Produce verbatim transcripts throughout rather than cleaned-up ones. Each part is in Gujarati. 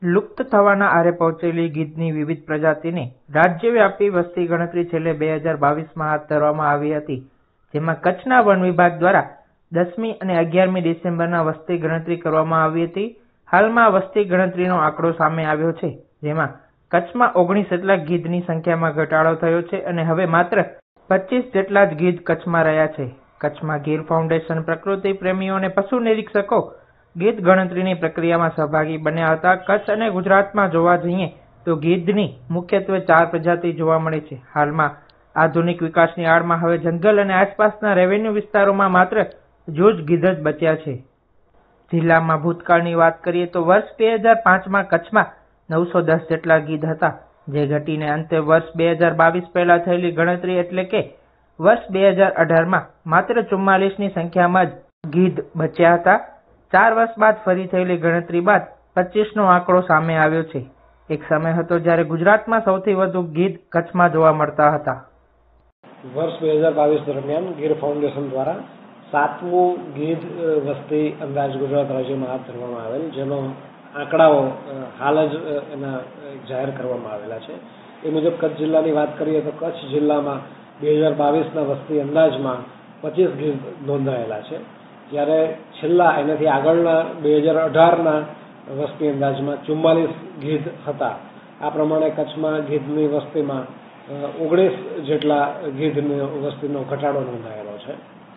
લુપ્ત થવાના આરે પહોંચેલી ગીધની વિવિધ પ્રજાતિની રાજ્યવ્યાપી વસ્તી ગણતરી છેલ્લે બે હજાર બાવીસમાં હાથ ધરવામાં આવી હતી, જેમાં કચ્છના વન વિભાગ દ્વારા દસમી અને અગિયારમી ડિસેમ્બરના વસ્તી ગણતરી કરવામાં આવી હતી. હાલમાં વસ્તી ગણતરીનો આંકડો સામે આવ્યો છે, જેમાં કચ્છમાં ઓગણીસ જેટલા ગીધની સંખ્યામાં ઘટાડો થયો છે અને હવે માત્ર પચીસ જેટલા જ ગીધ કચ્છમાં રહ્યા છે. કચ્છમાં ગીર ફાઉન્ડેશન પ્રકૃતિ પ્રેમીઓ અને પશુ નિરીક્ષકો ગીધ ગણતરીની પ્રક્રિયામાં સહભાગી બન્યા હતા. કચ્છ અને ગુજરાતમાં જોવા જઈએ તો ગીધની મુખ્યત્વે ચાર પ્રજાતિ જોવા મળે છે. હાલમાં આધુનિક વિકાસની આડમાં હવે જંગલ અને આસપાસના રેવન્યુ વિસ્તારોમાં માત્ર જૂજ ગીધ જ બચ્યા છે. જિલ્લામાં ભૂતકાળની વાત કરીએ તો વર્ષ બે હજાર પાંચમાં કચ્છમાં નવસો દસ જેટલા ગીધ હતા, જે ઘટીને અંતે વર્ષ બે હજાર બાવીસ પહેલા થયેલી ગણતરી એટલે કે વર્ષ બે હજાર અઢારમાં માત્ર ચુમ્માલીસની સંખ્યામાં જ ગીધ બચ્યા હતા. ચાર વર્ષ બાદ ફરી થયેલી ગણતરી બાદ પચીસનો આંકડો સામે આવ્યો છે. એક સમય હતો જ્યારે ગુજરાતમાં સૌથી વધુ ગીધ કચ્છમાં જોવા મળતા હતા. વર્ષ બે હજાર બાવીસ દરમિયાન ગીર ફાઉન્ડેશન દ્વારા સાતમું ગીધ વસ્તી અંદાજ ગુજરાત રાજ્યમાં હાથ ધરવામાં આવેલ, જેનો આંકડાઓ હાલ જ એના જાહેર કરવામાં આવેલા છે. એ મુજબ કચ્છ જિલ્લાની વાત કરીએ તો કચ્છ જિલ્લામાં બે હજાર બાવીસના વસ્તી અંદાજમાં પચીસ ગીધ નોંધાયેલા છે, જ્યારે છેલ્લા એનાથી આગળના બે હજાર અઢારના વસ્તી અંદાજમાં ચુમ્માલીસ ગીધ હતા. આ પ્રમાણે કચ્છમાં ગીધની વસ્તીમાં ઓગણીસ જેટલા ગીધની વસ્તીનો ઘટાડો નોંધાયેલો છે.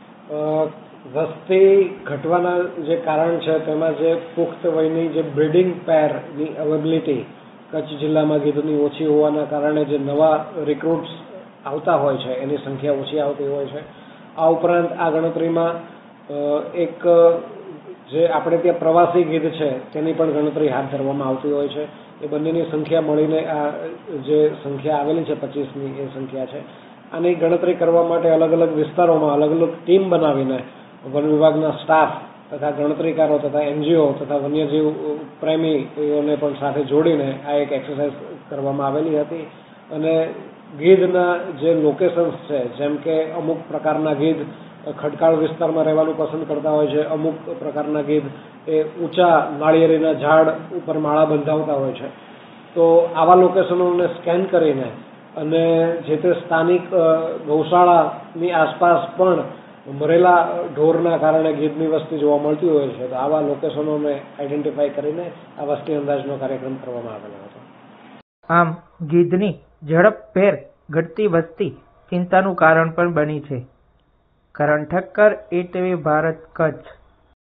વસ્તી ઘટવાના જે કારણ છે તેમાં જે પુખ્ત વયની જે બ્રીડિંગ પેરની અવેબિલિટી કચ્છ જિલ્લામાં ગીધની ઓછી હોવાના કારણે જે નવા રિક્રુટ્સ આવતા હોય છે એની સંખ્યા ઓછી આવતી હોય છે. આ ઉપરાંત આ ગણતરીમાં એક જે આપણે ત્યાં પ્રવાસી ગીધ છે તેની પણ ગણતરી હાથ ધરવામાં આવતી હોય છે. એ બંનેની સંખ્યા મળીને આ જે સંખ્યા આવેલી છે પચીસની એ સંખ્યા છે. આની ગણતરી કરવા માટે અલગ અલગ વિસ્તારોમાં અલગ અલગ ટીમ બનાવીને વન વિભાગના સ્ટાફ તથા ગણતરીકારો તથા એનજીઓ તથા વન્યજીવ પ્રેમીઓને પણ સાથે જોડીને આ એક એક્સરસાઇઝ કરવામાં આવેલી હતી. અને ગીધના જે લોકેશન્સ છે, જેમ કે અમુક પ્રકારના ગીધ ખડકાળ વિસ્તારમાં રહેવાનું પસંદ કરતા હોય છે, અમુક પ્રકારના ગીધ એ ઊંચા નાળિયેરીના ઝાડ ઉપર માળા બંધાવતા હોય છે. તો આવા લોકેશનોને સ્કેન કરીને અને જે તે સ્થાનિક ગૌશાળાની આસપાસ પણ મરેલા ઢોરના કારણે ગીધની વસ્તી જોવા મળતી હોય છે, તો આવા લોકેશનોને આઈડેન્ટિફાઈ કરીને આ વસ્તી અંદાજનો કાર્યક્રમ કરવામાં આવેલો હતો. આમ ગીધની ઝડપભેર ઘટતી વસ્તી ચિંતાનું કારણ પણ બની છે. કરણ ઠક્કર, ઈટીવી ભારત, કચ્છ.